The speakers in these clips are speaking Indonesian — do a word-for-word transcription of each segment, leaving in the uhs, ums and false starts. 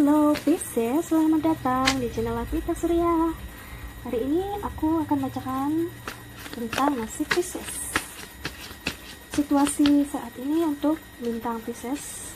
Halo Pisces, selamat datang di channel Lavita Surya. Hari ini aku akan bacakan tentang nasib Pisces. Situasi saat ini untuk bintang Pisces.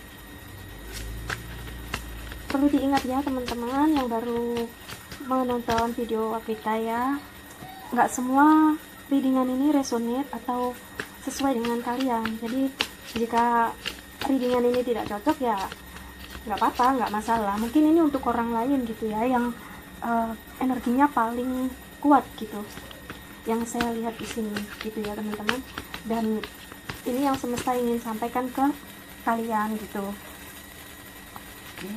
Perlu diingat ya teman-teman yang baru menonton video Lavita ya, nggak semua readingan ini resonate atau sesuai dengan kalian. Jadi jika readingan ini tidak cocok ya nggak apa-apa, nggak masalah. Mungkin ini untuk orang lain gitu ya, yang uh, energinya paling kuat gitu, yang saya lihat di sini gitu ya teman-teman. Dan ini yang semesta ingin sampaikan ke kalian gitu. Oke.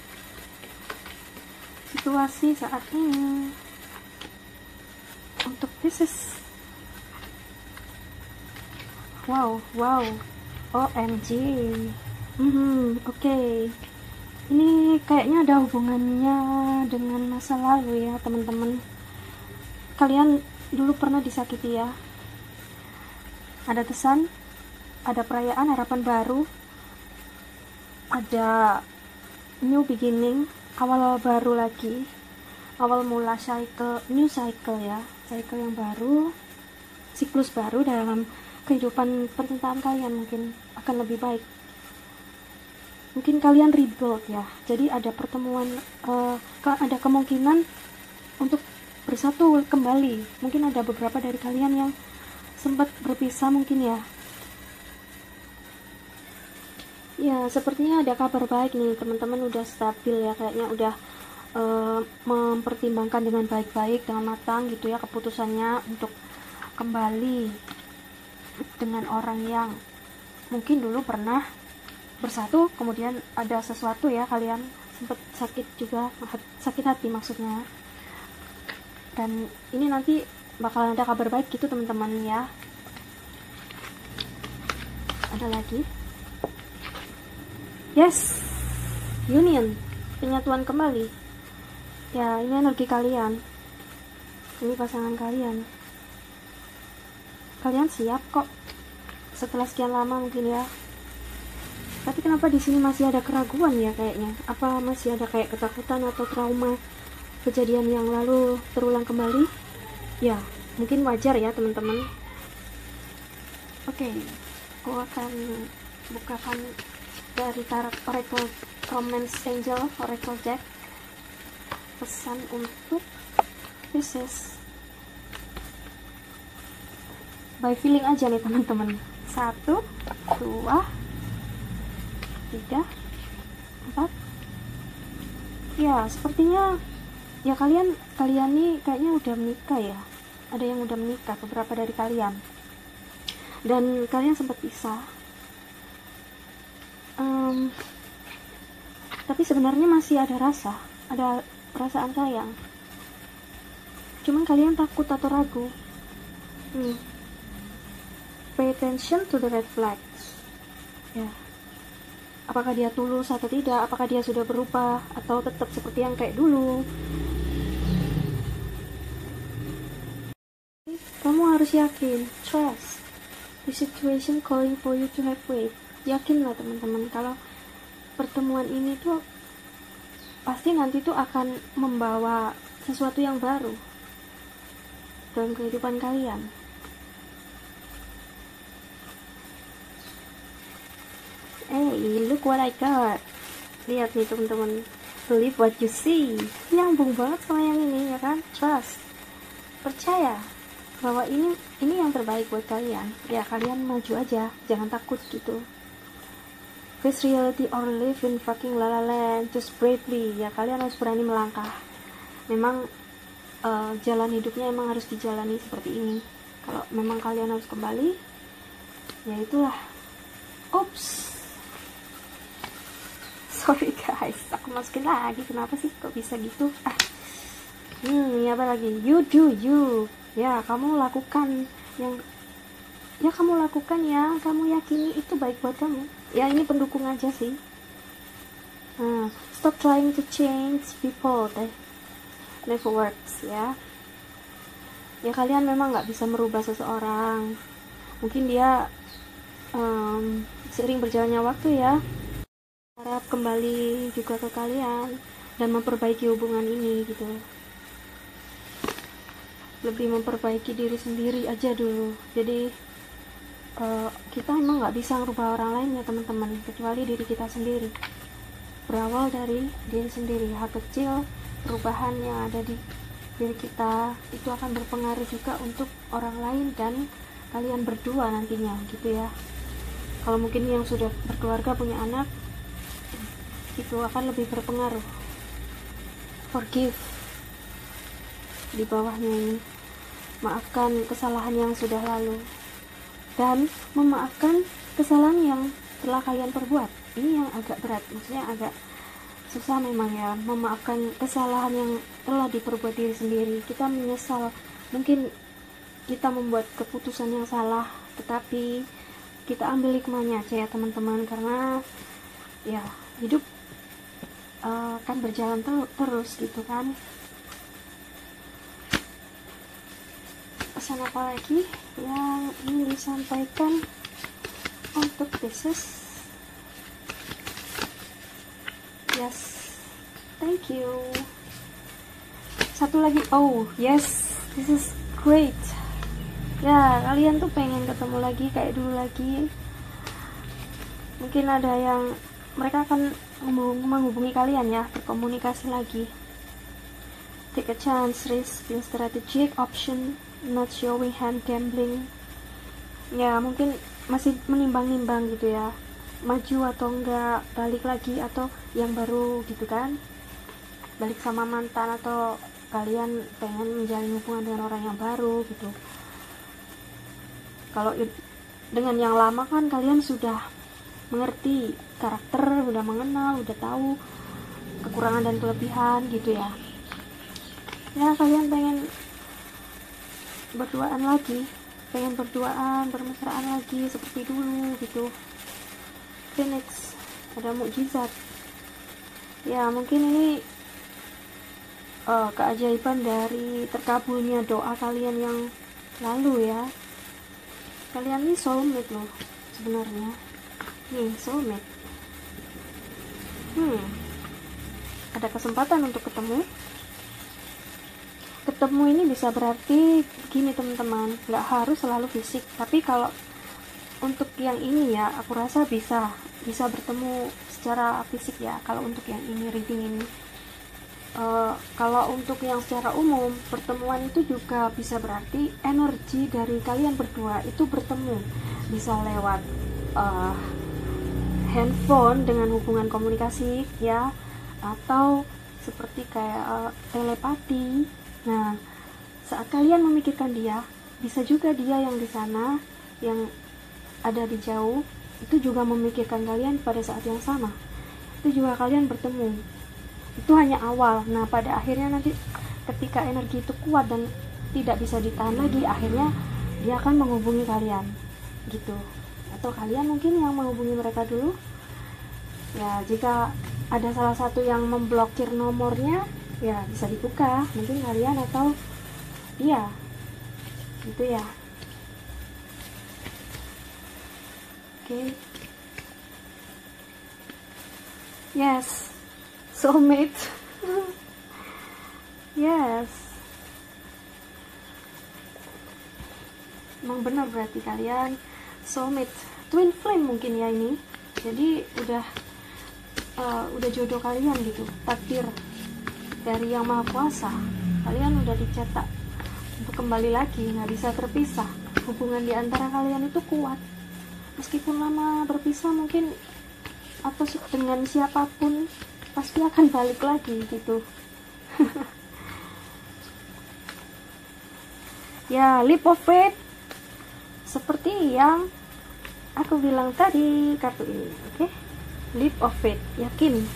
Situasi saat ini untuk Pisces. Wow, wow, O M G. Hmm, oke. Okay. Ini kayaknya ada hubungannya dengan masa lalu ya teman-teman. Kalian dulu pernah disakiti ya. Ada pesan, ada perayaan harapan baru, ada new beginning, awal baru lagi, awal mula cycle, new cycle ya, cycle yang baru, siklus baru dalam kehidupan percintaan kalian mungkin akan lebih baik. Mungkin kalian rebuild ya, jadi ada pertemuan, uh, ada kemungkinan untuk bersatu kembali. Mungkin ada beberapa dari kalian yang sempat berpisah mungkin ya. Ya, sepertinya ada kabar baik nih teman-teman, udah stabil ya, kayaknya udah uh, mempertimbangkan dengan baik-baik, dengan matang gitu ya keputusannya untuk kembali dengan orang yang mungkin dulu pernah bersatu, kemudian ada sesuatu ya, kalian sempat sakit juga, sakit hati maksudnya. Dan ini nanti bakalan ada kabar baik gitu teman-teman ya. Ada lagi, yes, union, penyatuan kembali ya. Ini energi kalian, ini pasangan kalian. Kalian siap kok setelah sekian lama mungkin ya. Tapi kenapa di sini masih ada keraguan ya kayaknya? Apa masih ada kayak ketakutan atau trauma kejadian yang lalu terulang kembali? Ya, mungkin wajar ya teman-teman. Oke, aku akan bukakan dari tarot Oracle Romance Angel, Oracle Jack. Pesan untuk Pisces. By feeling aja nih teman-teman. Satu, dua, tiga, empat. Ya, sepertinya ya kalian kalian nih kayaknya udah menikah ya. Ada yang udah menikah, beberapa dari kalian. Dan kalian sempat pisah. Um, tapi sebenarnya masih ada rasa, ada perasaan sayang. Cuman kalian takut atau ragu. Hmm. Pay attention to the red flags. Ya. Apakah dia tulus atau tidak? Apakah dia sudah berubah atau tetap seperti yang kayak dulu? Kamu harus yakin, trust. The situation calling for you to have faith. Yakinlah teman-teman, kalau pertemuan ini tuh pasti nanti tuh akan membawa sesuatu yang baru dalam kehidupan kalian. Hey, look what I got. Lihat nih teman-teman, believe what you see. Nyambung banget sama yang ini ya kan? Trust, percaya bahwa ini ini yang terbaik buat kalian. Ya, kalian maju aja, jangan takut gitu. Face reality or live in fucking la la land, just bravely. Ya, kalian harus berani melangkah. Memang uh, jalan hidupnya emang harus dijalani seperti ini. Kalau memang kalian harus kembali, ya itulah. Oops. Sorry guys, aku masukin lagi. Kenapa sih kok bisa gitu? Ah. Hmm, ini apa lagi? You do you. Ya, kamu lakukan yang ya kamu lakukan ya, kamu yakini itu baik buat kamu. Ya, ini pendukung aja sih. Nah, stop trying to change people. Deh. Never works ya. Ya, kalian memang nggak bisa merubah seseorang. Mungkin dia um, seiring berjalannya waktu ya, harap kembali juga ke kalian dan memperbaiki hubungan ini gitu. Lebih memperbaiki diri sendiri aja dulu. Jadi uh, kita emang nggak bisa merubah orang lain ya teman-teman, kecuali diri kita sendiri. Berawal dari diri sendiri. Hal kecil perubahan yang ada di diri kita itu akan berpengaruh juga untuk orang lain dan kalian berdua nantinya gitu ya. Kalau mungkin yang sudah berkeluarga punya anak, itu akan lebih berpengaruh. Forgive di bawahnya ini, maafkan kesalahan yang sudah lalu dan memaafkan kesalahan yang telah kalian perbuat. Ini yang agak berat, maksudnya agak susah memang ya, memaafkan kesalahan yang telah diperbuat diri sendiri. Kita menyesal, mungkin kita membuat keputusan yang salah, tetapi kita ambil hikmahnya aja ya teman-teman, karena ya hidup uh, kan berjalan ter terus gitu kan. Pesan apa lagi yang ingin disampaikan untuk Pisces? Yes, thank you. Satu lagi, oh yes, this is great. Ya, kalian tuh pengen ketemu lagi kayak dulu lagi. Mungkin ada yang mereka akan menghubungi kalian ya, berkomunikasi lagi. Take a chance, risk in strategic option, not showing hand gambling. Ya, mungkin masih menimbang-nimbang gitu ya, maju atau enggak, balik lagi atau yang baru gitu kan, balik sama mantan, atau kalian pengen menjalin hubungan dengan orang yang baru gitu. Kalau dengan yang lama kan kalian sudah mengerti karakter, udah mengenal, udah tahu kekurangan dan kelebihan gitu ya. Ya, kalian pengen berduaan lagi, pengen berduaan, bermesraan lagi seperti dulu gitu. Phoenix, ada mukjizat. Ya, mungkin ini uh, keajaiban dari terkabulnya doa kalian yang lalu ya. Kalian ini soulmate loh sebenarnya. Nih, soulmate. Hmm. Ada kesempatan untuk ketemu. Ketemu ini bisa berarti gini teman-teman, nggak harus selalu fisik, tapi kalau untuk yang ini ya, aku rasa bisa bisa bertemu secara fisik ya. Kalau untuk yang ini, reading ini, uh, kalau untuk yang secara umum, pertemuan itu juga bisa berarti energi dari kalian berdua itu bertemu, bisa lewat uh, handphone dengan hubungan komunikasi ya, atau seperti kayak uh, telepati. Nah, saat kalian memikirkan dia, bisa juga dia yang di sana, yang ada di jauh, itu juga memikirkan kalian pada saat yang sama. Itu juga kalian bertemu. Itu hanya awal. Nah, pada akhirnya nanti ketika energi itu kuat dan tidak bisa ditahan lagi, akhirnya dia akan menghubungi kalian gitu. Atau kalian mungkin yang menghubungi mereka dulu. Ya, jika ada salah satu yang memblokir nomornya, ya bisa dibuka, mungkin kalian atau dia gitu ya. Oke, okay. Yes, soulmate. Yes, emang benar berarti kalian soulmate, twin flame mungkin ya ini. Jadi udah uh, udah jodoh kalian gitu, takdir dari Yang Maha Kuasa. Kalian udah dicetak untuk kembali lagi, nggak bisa terpisah. Hubungan di antara kalian itu kuat, meskipun lama berpisah mungkin, atau dengan siapapun pasti akan balik lagi gitu. Ya, leap of faith, seperti yang aku bilang tadi kartu ini. Oke, okay? Leap of faith, yakin.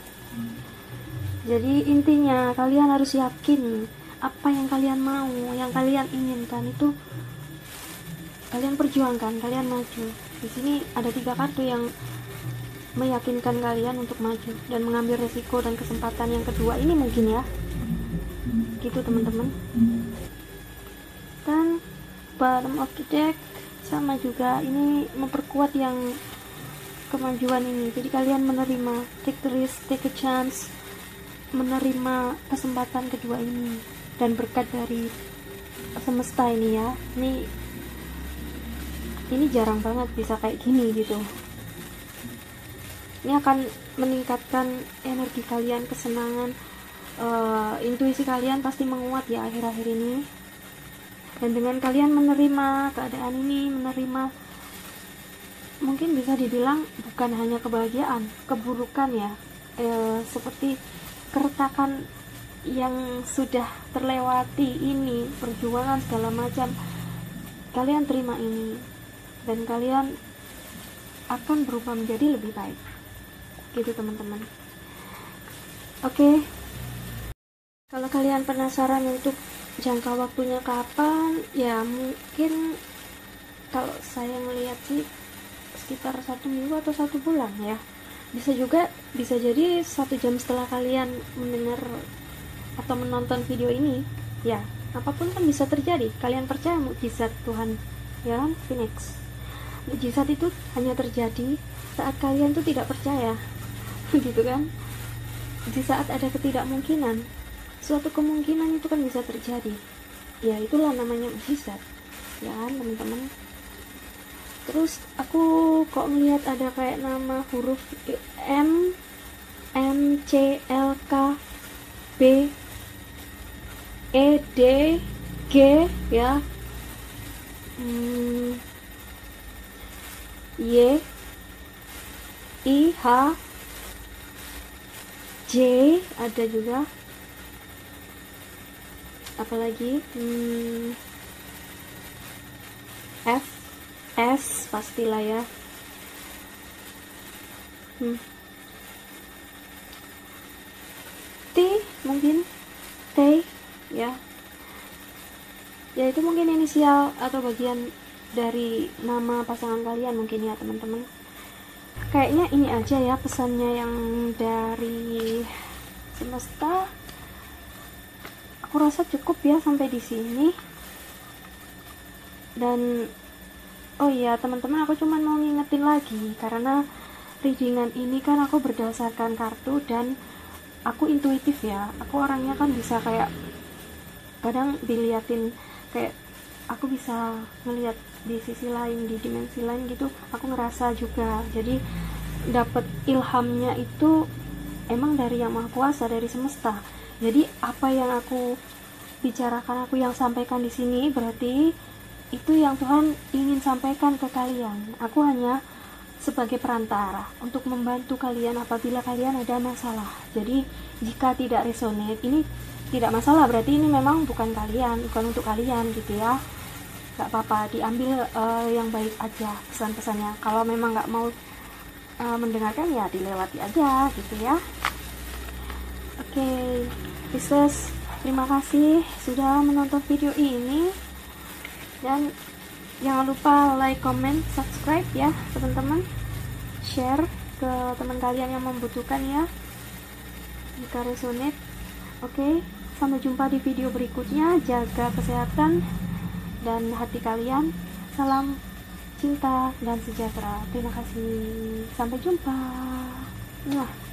Jadi intinya kalian harus yakin apa yang kalian mau, yang kalian inginkan itu kalian perjuangkan, kalian maju. Di sini ada tiga kartu yang meyakinkan kalian untuk maju dan mengambil resiko dan kesempatan yang kedua ini mungkin ya. Gitu teman-teman. Dan bottom of the deck sama juga, ini memperkuat yang kemajuan ini. Jadi kalian menerima, take the risk, take a chance, menerima kesempatan kedua ini dan berkat dari semesta ini ya. Ini ini jarang banget bisa kayak gini gitu. Ini akan meningkatkan energi kalian, kesenangan, uh, intuisi kalian pasti menguat ya akhir-akhir ini. Dan dengan kalian menerima keadaan ini, menerima mungkin bisa dibilang bukan hanya kebahagiaan, keburukan ya, e, seperti keretakan yang sudah terlewati ini, perjuangan segala macam, kalian terima ini dan kalian akan berubah menjadi lebih baik gitu teman-teman. Oke, kalau kalian penasaran untuk jangka waktunya kapan, ya mungkin kalau saya melihat sih sekitar satu minggu atau satu bulan ya. Bisa juga, bisa jadi satu jam setelah kalian mendengar atau menonton video ini ya. Apapun kan bisa terjadi. Kalian percaya mukjizat Tuhan ya kan, Phoenix? Mukjizat itu hanya terjadi saat kalian tuh tidak percaya gitu kan. Di saat ada ketidakmungkinan, suatu kemungkinan itu kan bisa terjadi. Ya itulah namanya mukjizat ya kan teman-teman. Terus aku kok melihat ada kayak nama huruf M, M, C, L, K, B, E, D, G ya, hmm, Y, I, H, J ada juga. Apalagi hmm, F, S pastilah ya. hmm. T mungkin, T ya. Ya itu mungkin inisial atau bagian dari nama pasangan kalian mungkin ya teman-teman. Kayaknya ini aja ya pesannya yang dari semesta. Aku rasa cukup ya sampai di sini. Dan oh iya teman-teman, aku cuma mau ngingetin lagi karena readingan ini kan aku berdasarkan kartu dan aku intuitif ya. Aku orangnya kan bisa kayak kadang diliatin, kayak aku bisa ngeliat di sisi lain, di dimensi lain gitu. Aku ngerasa juga. Jadi dapat ilhamnya itu emang dari Yang Maha Kuasa, dari semesta. Jadi apa yang aku bicarakan, aku yang sampaikan di sini berarti itu yang Tuhan ingin sampaikan ke kalian. Aku hanya sebagai perantara untuk membantu kalian apabila kalian ada masalah. Jadi jika tidak resonate, ini tidak masalah, berarti ini memang bukan kalian, bukan untuk kalian gitu ya. Gak apa-apa, diambil uh, yang baik aja pesan-pesannya. Kalau memang gak mau uh, mendengarkan ya dilewati aja gitu ya. Oke, okay. Pisces, terima kasih sudah menonton video ini. Dan jangan lupa like, comment, subscribe ya teman-teman. Share ke teman kalian yang membutuhkan ya, jika resonate. Oke, sampai jumpa di video berikutnya. Jaga kesehatan dan hati kalian. Salam cinta dan sejahtera. Terima kasih. Sampai jumpa. Nah.